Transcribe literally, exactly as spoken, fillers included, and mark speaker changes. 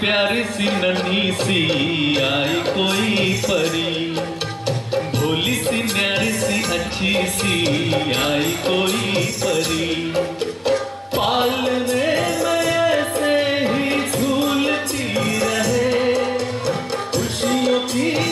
Speaker 1: प्यारी सी नन्ही सी आई कोई परी, भोली सी न्यारी सी अच्छी सी आई कोई परी। पालने में ऐसे ही झूलती रहे, खुशियों की